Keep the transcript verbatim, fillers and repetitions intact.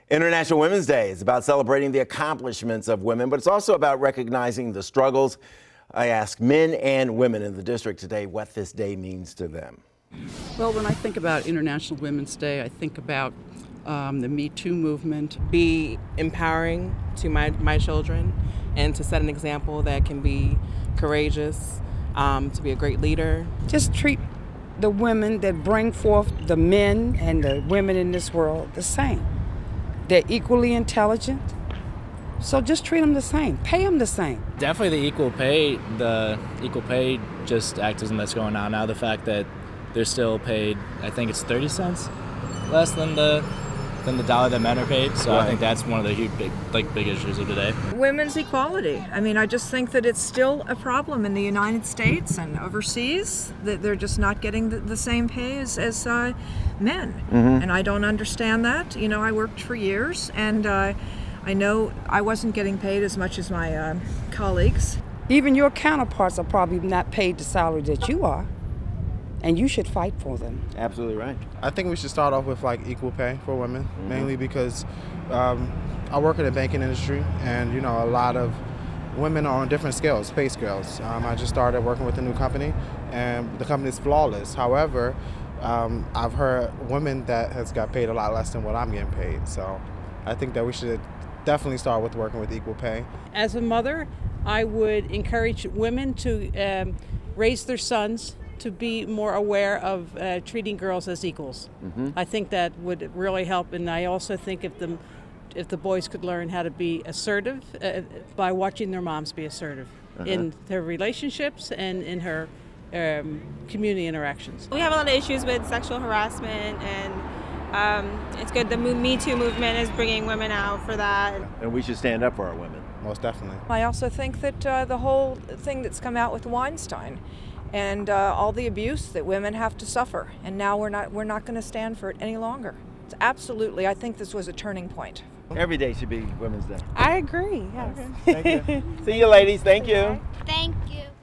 International Women's Day is about celebrating the accomplishments of women, but it's also about recognizing the struggles. I asked men and women in the district today what this day means to them. Well, when I think about International Women's Day, I think about um, the Me Too movement. Be empowering to my, my children and to set an example that can be courageous, um, to be a great leader. Just treat the women that bring forth the men and the women in this world the same. They're equally intelligent, so just treat them the same. Pay them the same. Definitely the equal pay, the equal pay just activism that's going on now. The fact that they're still paid, I think it's thirty cents less than the than the dollar that men are paid. So right. I think that's one of the huge, big, like, big issues of today. Women's equality. I mean, I just think that it's still a problem in the United States and overseas, that they're just not getting the, the same pay as, as uh, men. Mm-hmm. And I don't understand that. You know, I worked for years, and uh, I know I wasn't getting paid as much as my uh, colleagues. Even your counterparts are probably not paid the salary that you are. And you should fight for them. Absolutely right. I think we should start off with like equal pay for women, mm-hmm. mainly because um, I work in the banking industry, and you know a lot of women are on different scales, pay scales. Um, I just started working with a new company, and the company is flawless. However, um, I've heard women that has got paid a lot less than what I'm getting paid. So I think that we should definitely start with working with equal pay. As a mother, I would encourage women to um, raise their sons to be more aware of uh, treating girls as equals. Mm-hmm. I think that would really help, and I also think if the if the boys could learn how to be assertive uh, by watching their moms be assertive uh-huh. in their relationships and in her um, community interactions. We have a lot of issues with sexual harassment, and um, it's good the Me Too movement is bringing women out for that. And we should stand up for our women. Most definitely. I also think that uh, the whole thing that's come out with Weinstein and uh, all the abuse that women have to suffer, and now we're not we're not going to stand for it any longer. It's absolutely, I think this was a turning point. Every day should be Women's Day. I agree. Yes. Okay. Thank you. See you, ladies. Thank you. Thank you.